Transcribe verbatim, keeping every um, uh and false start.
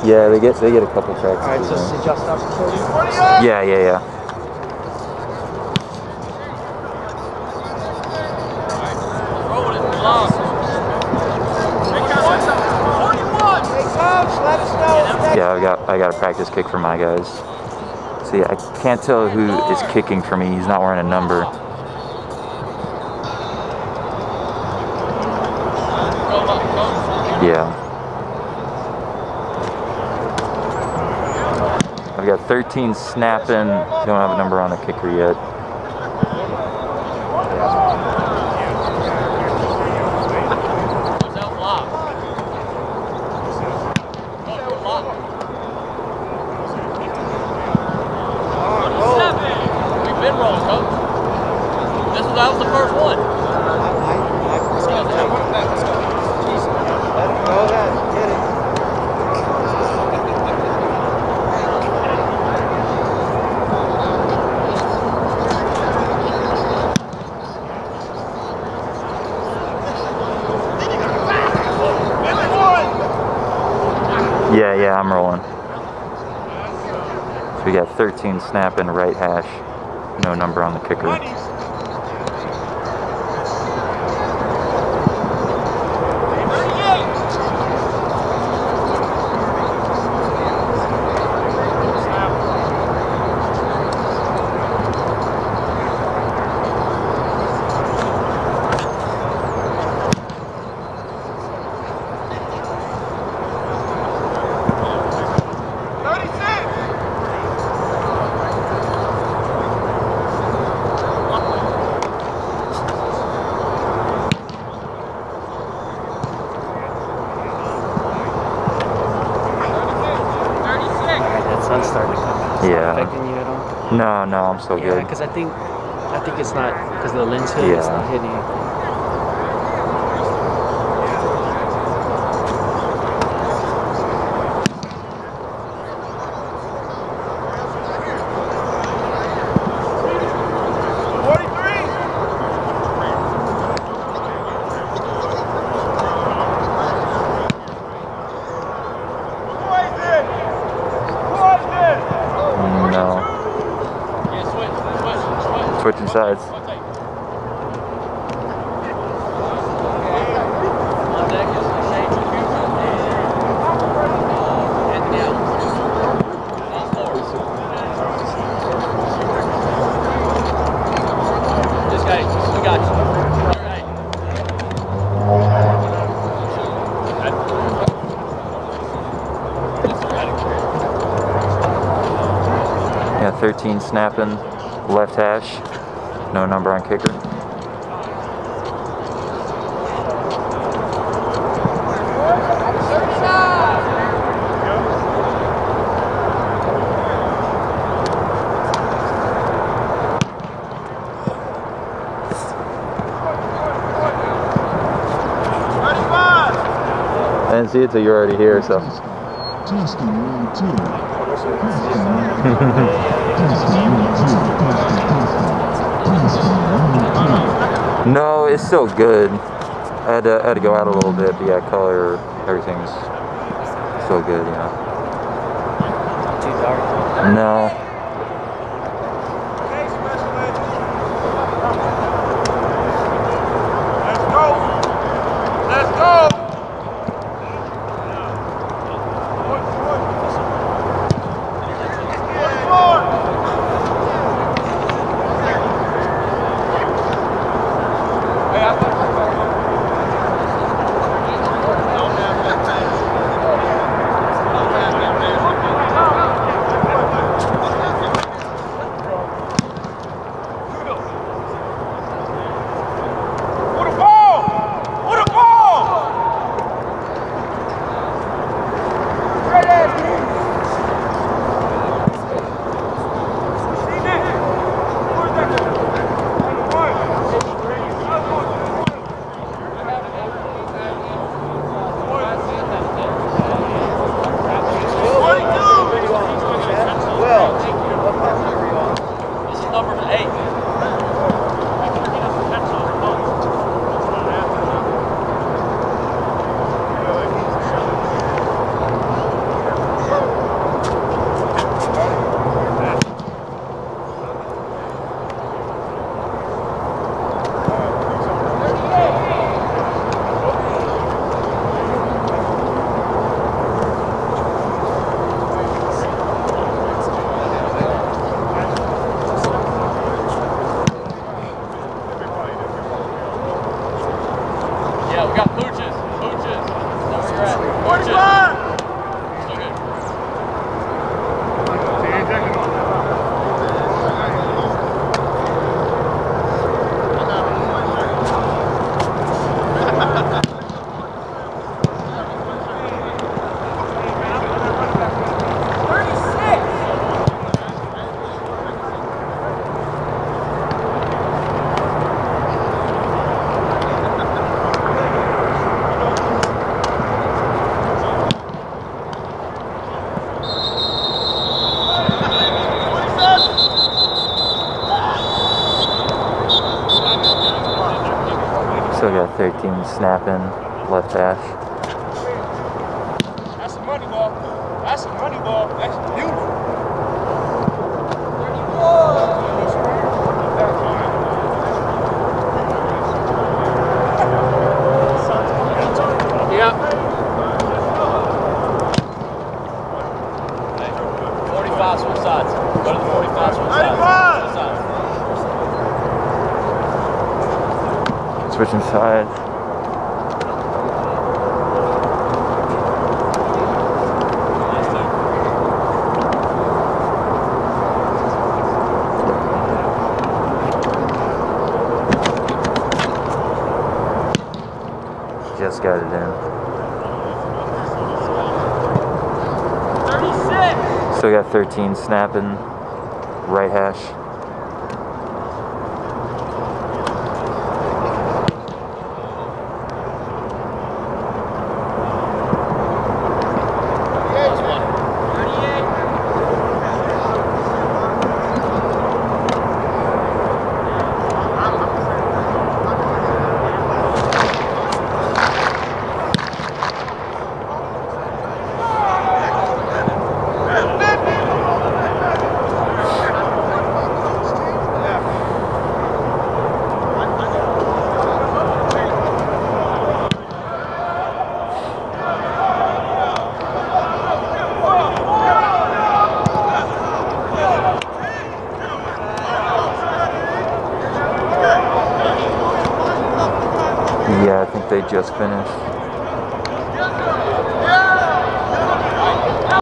Yeah, they get they get a couple practices. All right, so it's adjust up to thirty? Yeah, yeah, yeah. Yeah, I got I got a practice kick for my guys. See, I can't tell who is kicking for me. He's not wearing a number. Yeah. I've got thirteen snapping. Don't have a number on the kicker yet. That was the first one. Go ahead, get it. Yeah, yeah, I'm rolling. So we got thirteen snapping, right hash, no number on the kicker. Sun's starting to come out. Is Yeah. that affecting you at all? No, no, I'm so Yeah, good. because I think I think it's not because the lens hood Yeah. is not hitting anything. No. Switching sides. This guy, we got you. Yeah, thirteen snapping, left hash, no number on kicker. I didn't see it till you're already here, so. No, it's still good. I had to, I had to go out a little bit, but yeah, color, everything's still good, you know. Too dark. No. Yeah, we got pooches. Pooches. That's where you're at. Pooches. Still good. Still got thirteen snapping, left hash. That's a money ball. That's a money ball. That's beautiful. Yeah. forty-five switch sides. Go to the forty-five switch sides. Switch sides. Switching sides. Just got it in. thirty-six. Still got thirteen snapping, right hash. Yeah, I think they just finished.